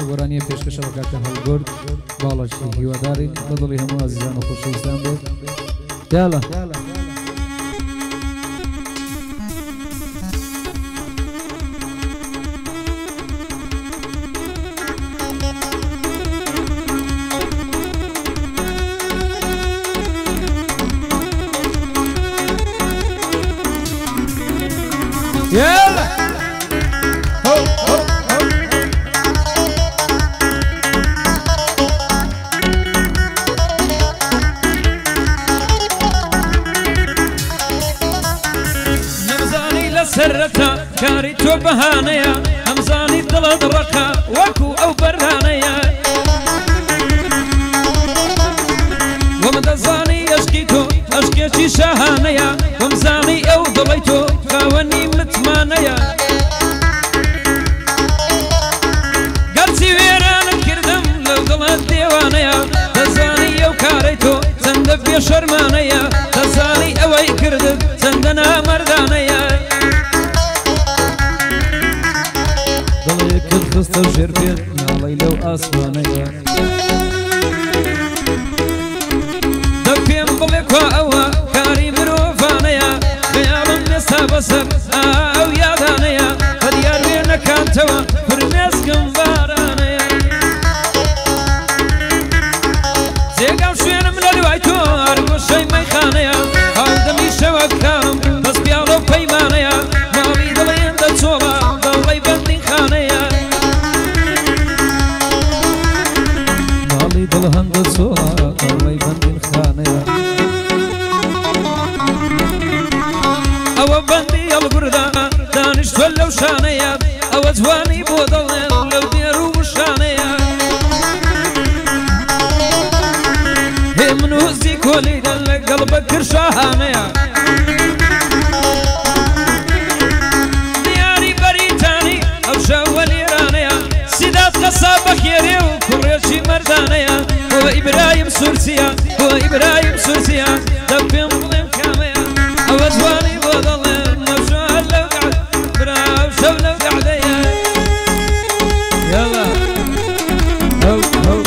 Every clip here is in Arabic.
گۆرانیە پێشکەشە بە کاکە هەڵگورد باڵەشی هیوادارین بەدڵی هەموو ئازیزان و خۆشەویستان بێت یاڵە يلا هو هو هو نمزاني لسرتا كاري تو بهانيا نمزاني دلد رقا وكو او برانيا ومدزاني يشكيتو اشكيتي شهانيا ومزاني او دليتو خاوني متمانيا قرسي ويران كردم لو دلت ديوانيا تزاني او كاريتو سندف يا شرمانيا تزاني اوي كردب سندنا مردانيا ضليك الخصة وشربيت نالي لو اسمانيا دفين بلقوا اوا كاري بروفانيا خيال النسا بسر او يادانيا فديار وينا كانتوا فرميس كنبارانيا زيقام شوين من الوايتو ارقو شي ميخانيا هاودمي شوكام بس بيالو بيمانيا مالي دلين دا صوبا دلي بندين خانيا مالي دلهن دا صوبا دلي بندين خانيا او بندي القردا دانش ولو شانيا او زواني بودلين لو ديرو بشانيا هي منو زي كولي قلبك كرشاهانيا دياري بريتاني او شاولي رانيا سيدات قصابك يري وكريشي مردانيا هو ابراهيم سورسيا هو ابراهيم سورسيا دبين ظلم كاميا او زواني بودلين مفشوها لو قعد براو شو لو قعديا يلا هو هو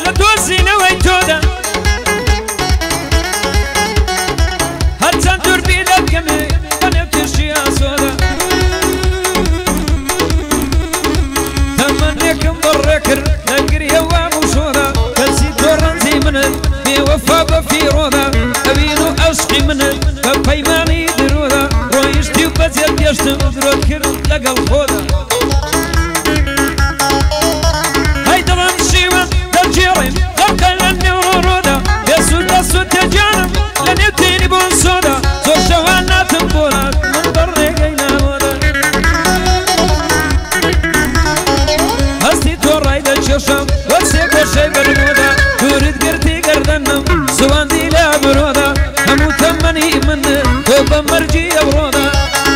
لدوزينا ويتودا هرتان دور بيدا بكمي أنا بتشي أسودا تمنيكم بركر نقري هوا مشودا كنسي دوران زي منه بيوفا بفي رودا أبينو أشقي منه ببيماني درودا رويشتي وبزيد يشتم درود كر لقى الخودا هيدا رمشيوان درجيرين غرقا لني ورودا يسود أسود تجانب لن يبتيني بون سودا زور شوانا تنبولا من برقينا مودا هستي تورايدا تشوشم وسيكو شي بالمودا تورد قرتي قردنم سوان دي لا برودا همو تمني من توبا مرجي برودا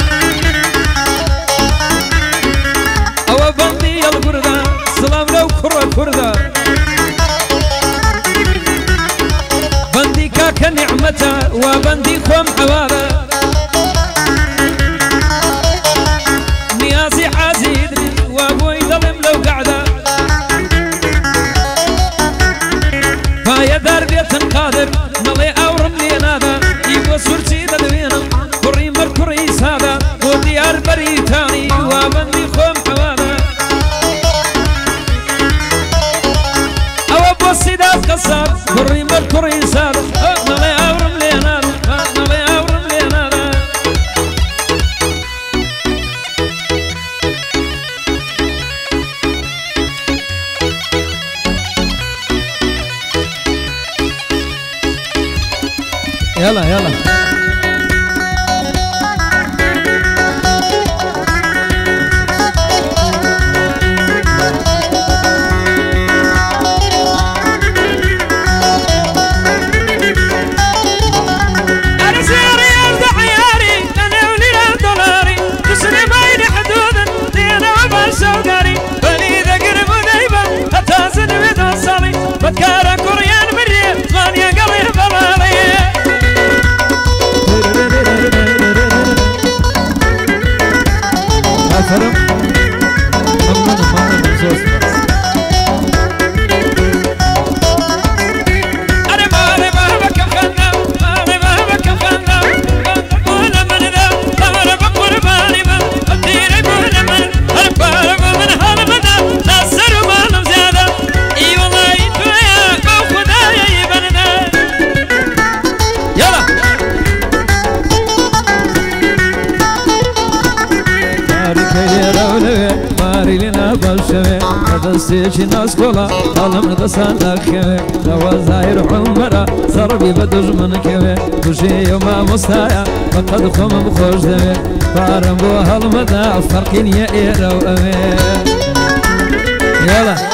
أو بندي القردا سلام لو كرة كردا بندي كاك نعمتا وبندي خوم حوالا نيازي حازيد وابوي ظلم لو قعدا فايا دار بيت قادر نلي أورم لي نادا يبو سورتي دلوينا كري مركري سادا وديار بريتاني وبندي خوم حوالا أو أبو السيدات قصار كري مركري سادا نلي أورم لي نادا نلي أورم لي نادا يلا يلا بكارا كوريان مريم ثمانية قليل بلالي أفرم ممنون ممزوز أنا مالي بابك خنا مالي بابك خنا وانا من ذا أنا بقول بالي من أديني وانا من أنا بالي من هالمدى نصر ما زيادة إي والله يتويا بخدايا يبننا يلا ماري لنا بالشوي هذا السيش الناس كلها طالما تصدق خوي لو زاير عمره صربي بدج من كوي وشي يوم مستايا فقد خم بخوش دمي فارم بو هالمدى فرقين يا إيرو أمي يلا